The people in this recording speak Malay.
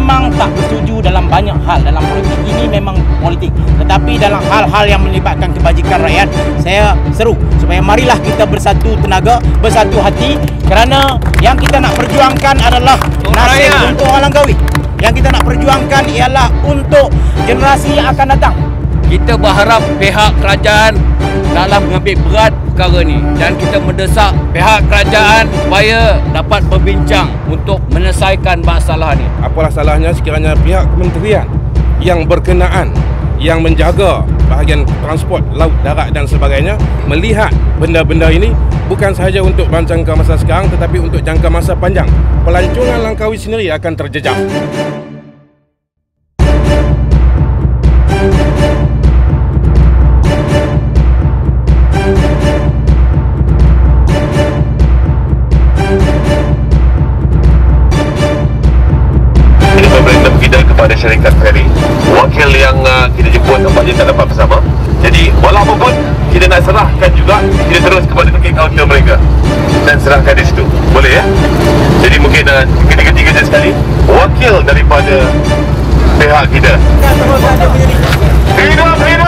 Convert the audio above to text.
memang tak bersetuju dalam banyak hal dalam politik. Ini memang politik. Tetapi dalam hal-hal yang melibatkan kebajikan rakyat, saya seru supaya marilah kita bersatu tenaga, bersatu hati, kerana yang kita nak perjuangkan adalah nasib untuk orang Langkawi. Yang kita nak perjuangkan ialah untuk generasi yang akan datang. Kita berharap pihak kerajaan dalam mengambil berat perkara ni, dan kita mendesak pihak kerajaan supaya dapat berbincang untuk menyelesaikan masalah ni. Apalah salahnya sekiranya pihak kementerian yang berkenaan, yang menjaga bahagian transport laut, darat dan sebagainya, melihat benda-benda ini bukan sahaja untuk jangka masa sekarang tetapi untuk jangka masa panjang. Pelancongan Langkawi sendiri akan terjejak. Kepada syarikat feri, wakil yang kita jemput nampaknya tak dapat bersama. Jadi walaupun pun kita nak serahkan juga, kita terus kepada tiket kaunter mereka dan serahkan di situ, boleh ya? Jadi mungkin ketiga-tiga je sekali wakil daripada pihak kita. Hidup, hidup!